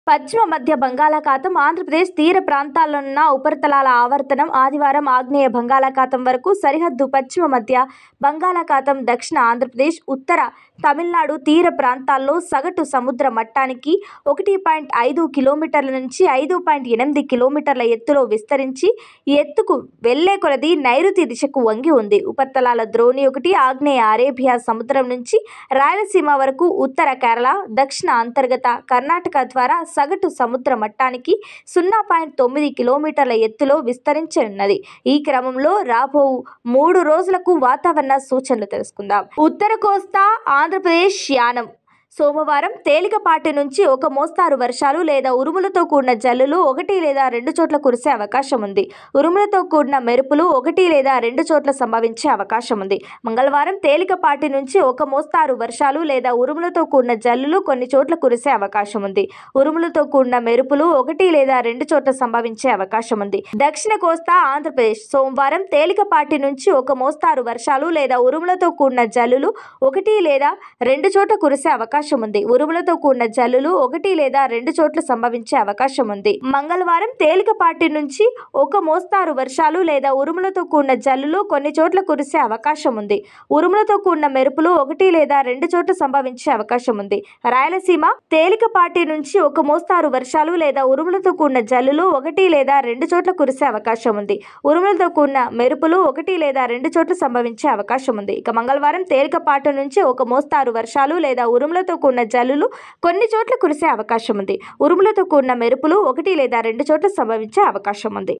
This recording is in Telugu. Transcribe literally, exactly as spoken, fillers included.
పశ్చిమ మధ్య బంగాళాఖాతం, ఆంధ్రప్రదేశ్ తీర ప్రాంతాల్లోనున్న ఉపరితలాల ఆవర్తనం ఆదివారం ఆగ్నేయ బంగాళాఖాతం వరకు సరిహద్దు పశ్చిమ మధ్య బంగాళాఖాతం, దక్షిణ ఆంధ్రప్రదేశ్, ఉత్తర తమిళనాడు తీర ప్రాంతాల్లో సగటు సముద్ర మట్టానికి ఒకటి పాయింట్ ఐదు కిలోమీటర్ల నుంచి ఐదు పాయింట్ ఎనిమిది కిలోమీటర్ల ఎత్తులో విస్తరించి ఎత్తుకు వెళ్లే కొలది నైరుతి దిశకు వంగి ఉంది. ఉపరితలాల ద్రోణి ఒకటి ఆగ్నేయ అరేబియా సముద్రం నుంచి రాయలసీమ వరకు, ఉత్తర కేరళ, దక్షిణ అంతర్గత కర్ణాటక ద్వారా సగటు సముద్ర మట్టానికి సున్నా పాయింట్ తొమ్మిది కిలోమీటర్ల ఎత్తులో విస్తరించనున్నది. ఈ క్రమంలో రాబో మూడు రోజులకు వాతావరణ సూచనలు తెలుసుకుందాం. ఉత్తర కోస్తా ఆంధ్రప్రదేశ్ యానం సోమవారం తేలికపాటి నుంచి ఒక మోస్తారు వర్షాలు లేదా ఉరుములతో కూడిన జల్లులు ఒకటి లేదా రెండు చోట్ల కురిసే అవకాశం ఉంది. ఉరుములతో కూడిన మెరుపులు ఒకటి లేదా రెండు చోట్ల సంభవించే అవకాశం ఉంది. మంగళవారం తేలికపాటి నుంచి ఒక మోస్తారు వర్షాలు లేదా ఉరుములతో కూడిన జల్లులు కొన్ని చోట్ల కురిసే అవకాశం ఉంది. ఉరుములతో కూడిన మెరుపులు ఒకటి లేదా రెండు చోట్ల సంభవించే అవకాశం ఉంది. దక్షిణ కోస్తా ఆంధ్రప్రదేశ్ సోమవారం తేలికపాటి నుంచి ఒక మోస్తారు వర్షాలు లేదా ఉరుములతో కూడిన జల్లులు ఒకటి లేదా రెండు చోట్ల కురిసే అవకాశం ఉంది. ఉరుములతో కూడిన జల్లులు ఒకటి లేదా రెండు చోట్ల సంభవించే అవకాశం ఉంది. మంగళవారం తేలికపాటి నుంచి ఒక మోస్తారు వర్షాలు లేదా ఉరుములతో కూడిన జల్లులు కొన్ని చోట్ల కురిసే అవకాశం ఉంది. ఉరుములతో కూడిన మెరుపులు ఒకటి లేదా రెండు చోట్ల సంభవించే అవకాశం ఉంది. రాయలసీమ తేలికపాటి నుంచి ఒక మోస్తారు వర్షాలు లేదా ఉరుములతో కూడిన జల్లులు ఒకటి లేదా రెండు చోట్ల కురిసే అవకాశం ఉంది. ఉరుములతో కూడిన మెరుపులు ఒకటి లేదా రెండు చోట్ల సంభవించే అవకాశం ఉంది. ఇక మంగళవారం తేలికపాటి నుంచి ఒక మోస్తారు వర్షాలు లేదా ఉరుములతో కూడిన జల్లులు కొన్ని చోట్ల కురిసే అవకాశం ఉంది. ఉరుములతో కూడిన మెరుపులు ఒకటి లేదా రెండు చోట్ల సంభవించే అవకాశం ఉంది.